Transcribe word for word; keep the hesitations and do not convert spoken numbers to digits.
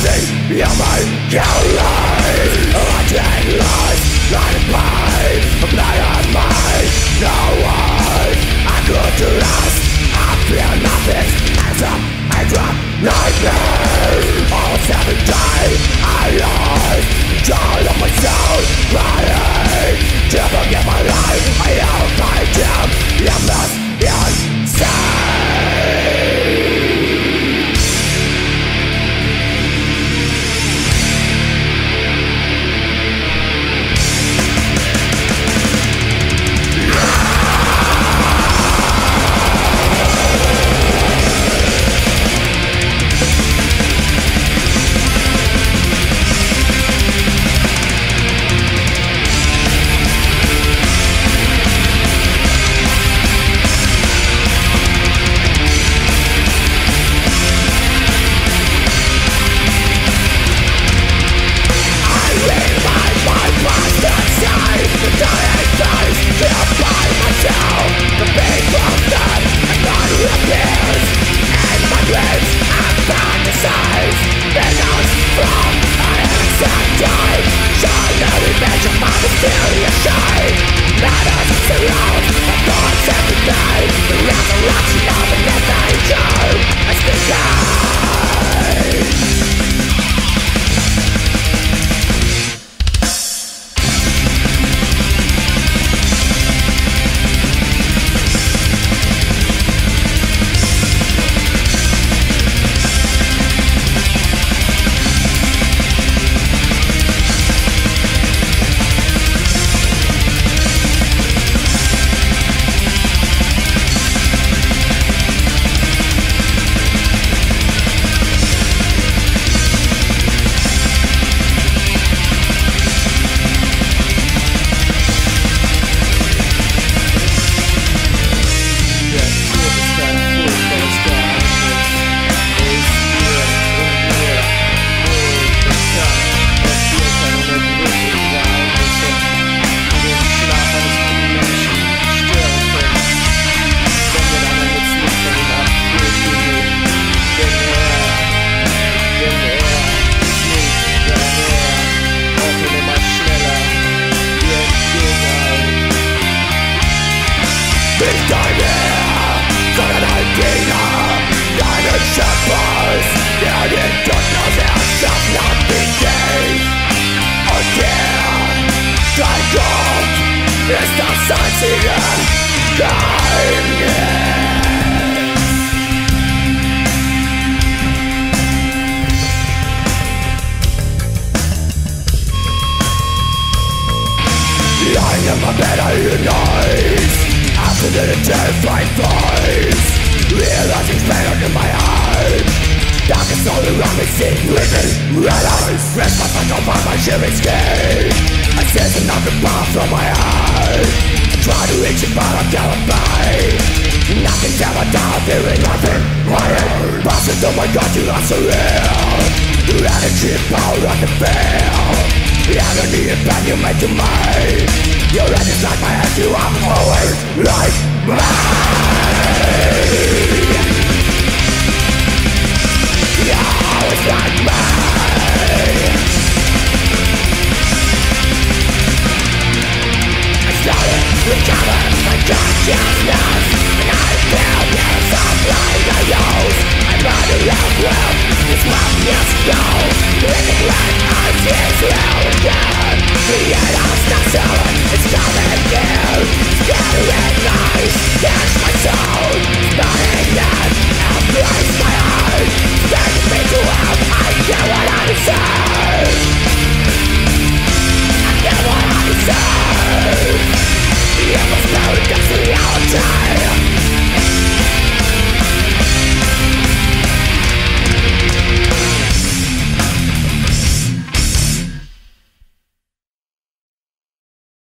You might kill life. Watching life trying to pain. Blood on mine. No one I could trust. I fear nothing. Hands up, I drop nightmares. Almost every day I lost control of my soul. Crying to forget my life. I am my damn. You must be insane. Oh my God, you are surreal. Energy, power, and the